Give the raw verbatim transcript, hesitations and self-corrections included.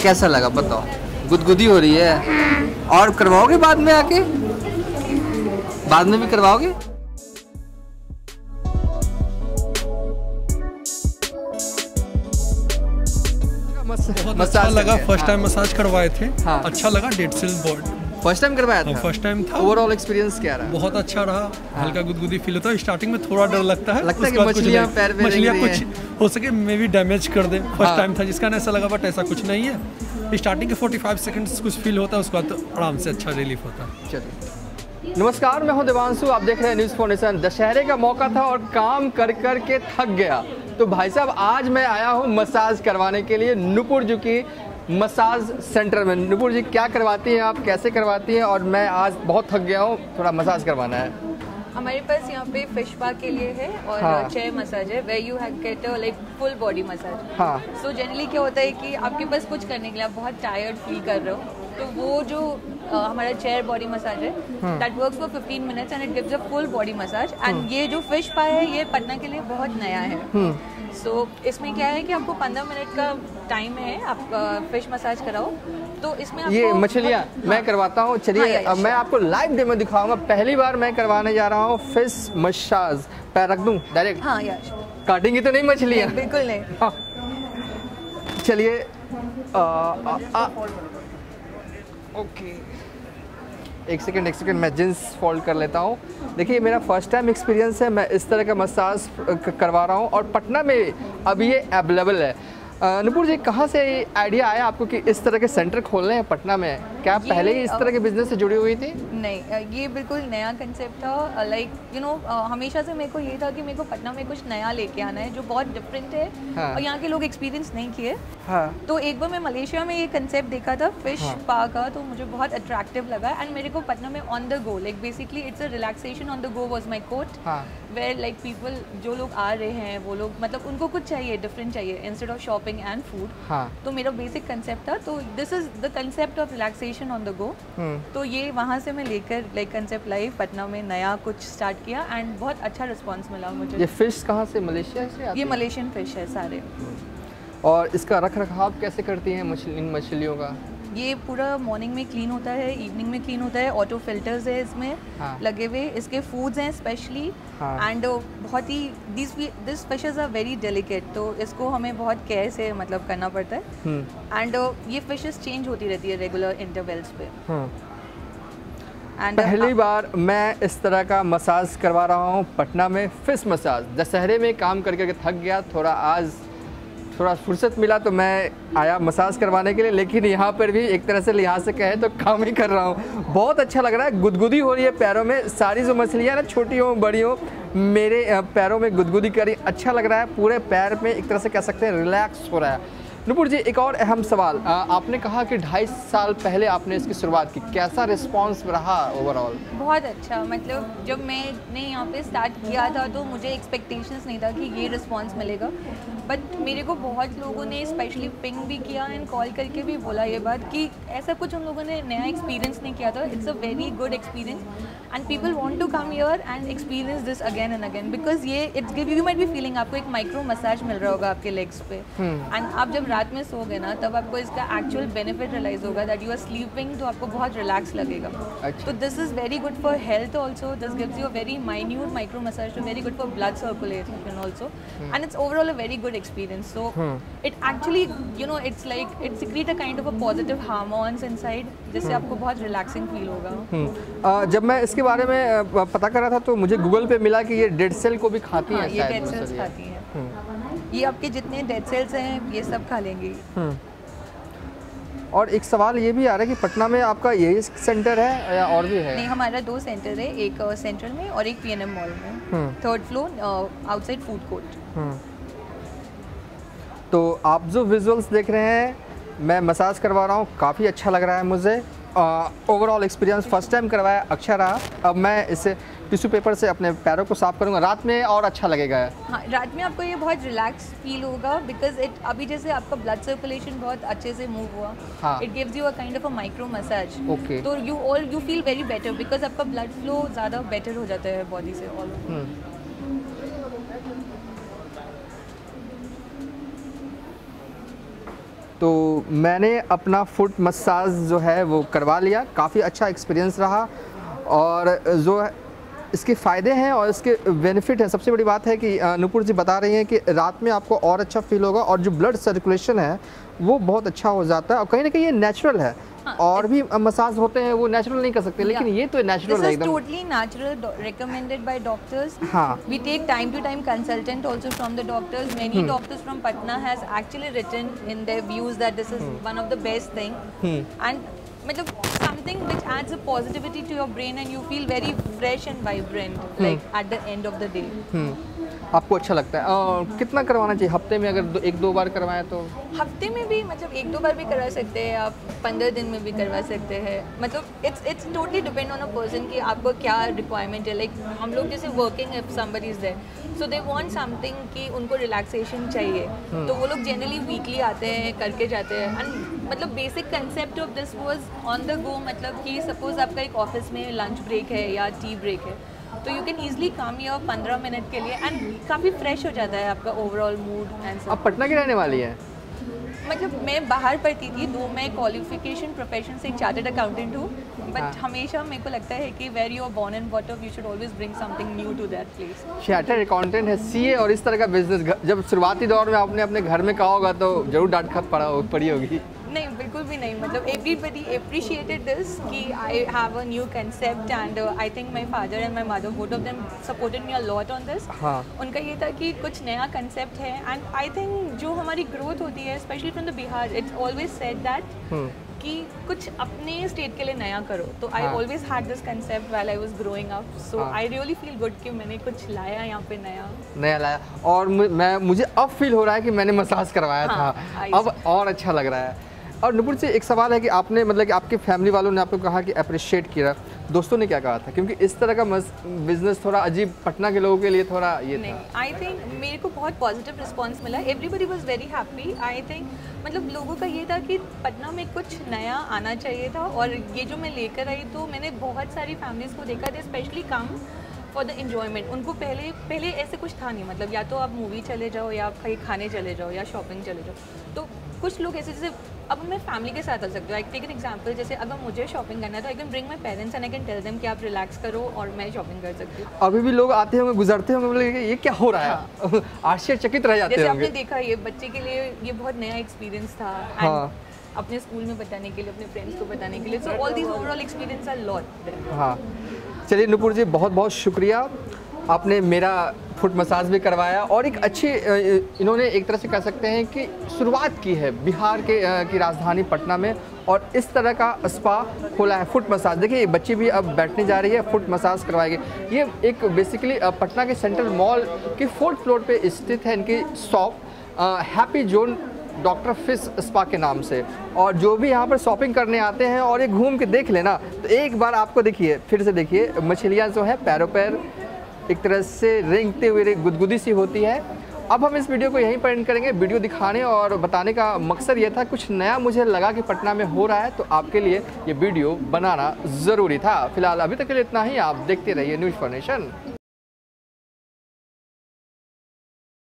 कैसा लगा बताओ? गुदगुदी हो रही है? हाँ। और करवाओगे बाद में आके? बाद में भी करवाओगे? बहुत अच्छा लगा, फर्स्ट टाइम मसाज करवाए थे। हाँ। अच्छा लगा। Dead cell body first time करवाया था? फर्स्ट टाइम था। ओवरऑल एक्सपीरियंस क्या रहा? बहुत अच्छा रहा। हाँ। हल्का गुदगुदी फील होता है, स्टार्टिंग में थोड़ा डर लगता है, लगता है कि मछलियां पैर में मछलियां कुछ हो सके मे भी डैमेज कर दे। फर्स्ट टाइम था जिसका ऐसा लगा, बट ऐसा कुछ नहीं है। स्टार्टिंग के पैंतालीस सेकंड्स कुछ फील होता है, उसके बाद तो आराम से अच्छा रिलीफ होता है। चलिए, नमस्कार, मैं हूं देवांशु, आप देख रहे हैं न्यूज़ फाउंडेशन। दशहरे का मौका था और काम कर कर के थक गया, तो भाई साहब आज मैं आया हूं मसाज करवाने के लिए नूपुर जी की मसाज सेंटर में। नूपुर जी, क्या करवाती हैं आप, कैसे करवाती हैं? और मैं आज बहुत थक गया हूँ, थोड़ा मसाज करवाना है। हमारे पास यहाँ पे फिश स्पा के लिए है और हाँ। चेयर मसाज है, where you get like full body massage. हाँ। सो जनरली क्या होता है कि आपके पास कुछ करने के लिए आप बहुत टायर्ड फील कर रहे हो, तो वो जो uh, हमारा चेयर बॉडी मसाज है, that works for fifteen minutes and it gives a full body massage. And ये जो फिश स्पा है ये पटना के लिए बहुत नया है। सो so, इसमें क्या है कि आपको पंद्रह मिनट का टाइम है, आप फिश मसाज कराओ। तो इसमें आपको ये मछलियाँ हाँ। मैं करवाता हूँ। चलिए, हाँ, अब मैं आपको लाइव डेमो दिखाऊंगा। पहली बार मैं करवाने जा रहा हूँ फिश मसाज। पैर रख दूँ डायरेक्ट? हाँ यार। काटेंगी तो नहीं मछलियाँ? बिल्कुल नहीं। हाँ। चलिए, ओके, एक सेकंड एक सेकंड मैं जींस फोल्ड कर लेता हूँ। देखिए, मेरा फर्स्ट टाइम एक्सपीरियंस है, मैं इस तरह का मसाज करवा रहा हूँ और पटना में अभी ये अवेलेबल है। नूपुर जी, कहाँ से आइडिया आया आपको कि इस तरह के सेंटर खोलने हैं पटना में? क्या आप पहले ही इस तरह के बिजनेस से जुड़ी हुई थी? नहीं, ये बिल्कुल नया कंसेप्ट था। लाइक यू नो, हमेशा से मेरे को ये था कि मेरे को पटना में कुछ नया लेके आना है जो बहुत डिफरेंट है। हाँ। और यहाँ के लोग एक्सपीरियंस नहीं किए। हाँ। तो एक बार मैं मलेशिया में ये कंसेप्ट देखा था फिश स्पा का, तो मुझे बहुत अट्रैक्टिव लगा। एंड मेरे को पटना में on the go, like basically it's a relaxation on the go was my quote. Where like people जो लोग आ रहे हैं वो लोग मतलब उनको कुछ चाहिए, डिफरेंट चाहिए instead of shopping and food. हाँ। तो मेरा बेसिक कंसेप्ट था, तो this is the concept of relaxation on the go. तो ये वहाँ से मैं लेकर लाइक कंसेप्ट लाइव पटना में नया कुछ स्टार्ट किया एंड बहुत अच्छा रिस्पांस मिला मुझे। ये फिश कहाँ से, मलेशिया से आती है? ये मलेशियन फिश है सारे। और इसका रख रखाव कैसे करती हैं मछली, इन मछलियों का? ये पूरा मॉर्निंग में क्लीन होता है, इवनिंग में क्लीन होता है। ऑटो फिल्टर्स है इसमें हाँ। लगे हुए। इसके फूड्स हैं स्पेशली एंड हाँ। बहुत ही this this fishes are very delicate, तो इसको हमें बहुत केयर से मतलब करना पड़ता है। एंड ये फिशेस चेंज होती रहती है रेगुलर इंटरवल्स पे। एंड पहली बार मैं इस तरह का मसाज करवा रहा हूँ पटना में, फिश मसाज। दशहरे में काम करके के थक गया, थोड़ा आज थोड़ा फुर्सत मिला तो मैं आया मसाज करवाने के लिए। लेकिन यहाँ पर भी एक तरह से लिहाज से कहे तो काम ही कर रहा हूँ। बहुत अच्छा लग रहा है, गुदगुदी हो रही है पैरों में। सारी जो मछलियाँ ना, छोटी हो बड़ी हो, मेरे पैरों में गुदगुदी करी। अच्छा लग रहा है, पूरे पैर में एक तरह से कह सकते हैं रिलैक्स हो रहा है। नूपुर जी, एक और अहम सवाल, आपने कहा कि ढाई साल पहले आपने इसकी शुरुआत की, कैसा रिस्पांस रहा ओवरऑल? बहुत अच्छा। मतलब जब मैंने यहाँ पे स्टार्ट किया था तो मुझे एक्सपेक्टेशंस नहीं था कि ये रिस्पांस मिलेगा, बट मेरे को बहुत लोगों ने स्पेशली पिंग भी किया एंड कॉल करके भी बोला ये बात कि ऐसा कुछ उन लोगों ने नया एक्सपीरियंस नहीं किया था। It's a very good experience and people want to come here and experience this again and again, because ये it's give you might be feeling, आपको एक माइक्रो मसाज मिल रहा होगा आपके लेग्स पे एंड आप जब रात में सोओगे ना तब आपको इसका एक्चुअल बेनिफिट रियलाइज होगा दैट यू आर स्लीपिंग, तो आपको बहुत रिलैक्स लगेगा। अच्छा। तो this is very good for health also. This gives you a very minute micro massage, very good for blood circulation also and it's overall a very good experience. So it actually you know it's like it secrete a kind of a positive hormones inside, जिससे आपको बहुत relaxing feel होगा। जब मैं इसके बारे में पता कर रहा था तो मुझे गूगल पे मिला कि ये डेड सेल को भी खाती हैं। ये डेड सेल्स खाती हैं। ये आपके जितने डेड सेल्स हैं ये सब खा लेंगी। और एक सवाल ये भी आ रहा है कि पटना में आपका यही सेंटर है या और भी है? नहीं, हमारा दो सेंटर है, एक सेंट्रल में और एक पीएनएम मॉल में, third floor outside food court. तो आप जो विजुअल्स देख रहे हैं, मैं मसाज करवा रहा हूँ, काफ़ी अच्छा लग रहा है मुझे। ओवरऑल एक्सपीरियंस फर्स्ट टाइम करवाया, अच्छा रहा। अब मैं इसे टिश्यू पेपर से अपने पैरों को साफ करूँगा, रात में और अच्छा लगेगा। हाँ, रात में आपको ये बहुत रिलैक्स फील होगा बिकॉज इट अभी जैसे आपका ब्लड सर्कुलेशन बहुत अच्छे से मूव हुआ, it gives you a kind of a micro massage. Okay. तो you all you feel very better because आपका ब्लड फ्लो ज़्यादा बेटर हो जाता है बॉडी से ऑल। तो मैंने अपना फुट मसाज जो है वो करवा लिया, काफ़ी अच्छा एक्सपीरियंस रहा। और जो इसके फ़ायदे हैं और इसके बेनिफिट हैं, सबसे बड़ी बात है कि नूपुर जी बता रही हैं कि रात में आपको और अच्छा फील होगा और जो ब्लड सर्कुलेशन है वो बहुत अच्छा हो जाता है। और कहीं ना कहीं ये नेचुरल है। हाँ, और भी मसाज होते हैं वो नेचुरल नहीं कर सकते, लेकिन ये तो नेचुरल है एकदम। Totally natural, recommended by doctors. हाँ, we take time to time consultant also from the doctors. Many doctors from Patna has actually written in their views that this is one of the best thing and मतलब something which adds a positivity to your brain and you feel very fresh and vibrant like at the end of the day. आपको अच्छा लगता है। और कितना करवाना चाहिए हफ्ते में? अगर दो, एक दो बार करवाएं तो हफ्ते में भी मतलब एक दो बार भी करवा सकते हैं आप, पंद्रह दिन में भी करवा सकते हैं। मतलब it's it's totally depend on a person कि आपको क्या रिक्वायरमेंट है। लाइक हम लोग जैसे working if somebody is there so they want something कि उनको रिलैक्सेशन चाहिए, तो वो लोग जनरली वीकली आते हैं, करके जाते हैं। एंड मतलब basic concept of this was on the go, मतलब कि सपोज आपका एक ऑफिस में लंच ब्रेक है या टी ब्रेक है तो you can easily come your पंद्रह मिनट के लिए एंड काफ़ी फ्रेश हो जाता है आपका ओवरऑल मूड एंड सब। आप पटना की रहने वाली हैं? मतलब मैं बाहर पढ़ती थी तो मैं क्वालिफिकेशन प्रोफेशन से एक चार्टर्ड अकाउंटेंट हूँ, बट हाँ। हमेशा मेरे को लगता है कि where you are born and bought up you should always bring something new to that place. Chartered accountant है, सीए और इस तरह का बिजनेस। जब शुरुआती दौर में आपने अपने घर में कहा होगा तो जरूर डांट खप पड़ा पड़ी होगी। नहीं, बिल्कुल भी नहीं। मतलब एवरीबडी अप्रिशिएटेड दिस कि I have a new concept and I think my father and my mother both of them supported me a lot on this. हाँ। उनका ये था कि कुछ नया कंसेप्ट है एंड आई थिंक जो हमारी ग्रोथ होती है specially from the Bihar, it's always said that कि कुछ अपने स्टेट के लिए नया करो। तो I always had this concept while I was growing up, so I really feel good कि मैंने कुछ लाया यहाँ पे नया नया लाया। और मैं मुझे अब फील हो रहा है कि मैंने मसाज करवाया हाँ, था, अब और अच्छा लग रहा है। और नूपुर से एक सवाल है कि आपने मतलब कि आपके फैमिली वालों ने आपको कहा कि अप्रिशिएट किया, दोस्तों ने क्या कहा था? क्योंकि इस तरह का बिजनेस थोड़ा अजीब पटना के लोगों के लिए थोड़ा ये नहीं, था। आई थिंक मेरे को बहुत पॉजिटिव रिस्पांस मिला, everybody was very happy. I think मतलब लोगों का ये था कि पटना में कुछ नया आना चाहिए था और ये जो मैं लेकर आई तो मैंने बहुत सारी फैमिलीज़ को देखा था specially come for the enjoyment. उनको पहले पहले ऐसे कुछ था नहीं, मतलब या तो आप मूवी चले जाओ या आप कहीं खाने चले जाओ या शॉपिंग चले जाओ। तो कुछ लोग ऐसे जैसे अब मैं फैमिली के साथ आ सकती हूँ। आई टेक एन एग्जांपल, जैसे अगर मुझे शॉपिंग करना है तो I can bring my parents and I can tell them कि आप रिलैक्स करो और मैं शॉपिंग कर सकती हूँ। अभी भी लोग आते होंगे, गुजरते होंगे, बोले ये क्या हो रहा है? हाँ। आश्चर्यचकित रह जाते जैसे होंगे। आपने देखा ये बच्चे के लिए ये बहुत नया एक्सपीरियंस था। हाँ। अपने स्कूल में बताने के लिए, अपने फ्रेंड्स को बताने के लिए, so all these overall experience are lot. हाँ, चलिए नूपुर जी बहुत बहुत शुक्रिया, आपने मेरा फुट मसाज भी करवाया और एक अच्छी इन्होंने एक तरह से कह सकते हैं कि शुरुआत की है बिहार के की राजधानी पटना में और इस तरह का स्पा खोला है फुट मसाज। देखिए बच्ची भी अब बैठने जा रही है, फुट मसाज करवाएगी। ये एक बेसिकली पटना के सेंट्रल मॉल के फोर्थ फ्लोर पे स्थित है इनकी shop, happy zone doctor fish spa के नाम से। और जो भी यहाँ पर शॉपिंग करने आते हैं और ये घूम के देख लेना तो एक बार आपको देखिए, फिर से देखिए, मछलियाँ जो है पैरों पैर एक तरह से रेंगते हुए गुदगुदी सी होती है। अब हम इस वीडियो को यहीं पर एंड करेंगे। वीडियो दिखाने और बताने का मकसद ये था, कुछ नया मुझे लगा कि पटना में हो रहा है तो आपके लिए ये वीडियो बनाना ज़रूरी था। फिलहाल अभी तक के लिए इतना ही। आप देखते रहिए न्यूज़ फॉर नेशन।